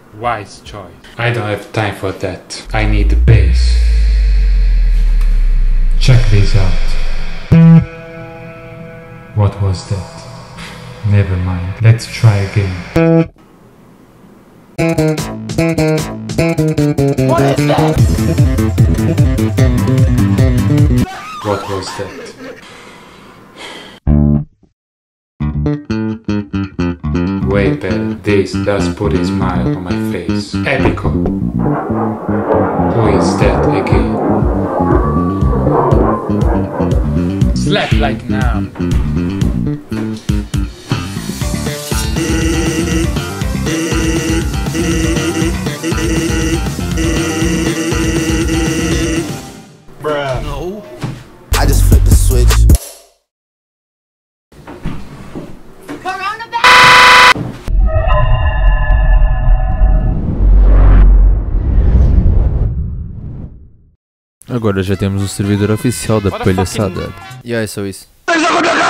Wise choice. I don't have time for that. I need the bAss. Check this out. What was that? Never mind. Let's try again. What is that? What was that? Way better. This does put a smile on my face. Epico. Who is that again? Slap like now. Bruh. No. I just flipped the switch. Agora já temos o servidor oficial da palhaçada. E é só isso.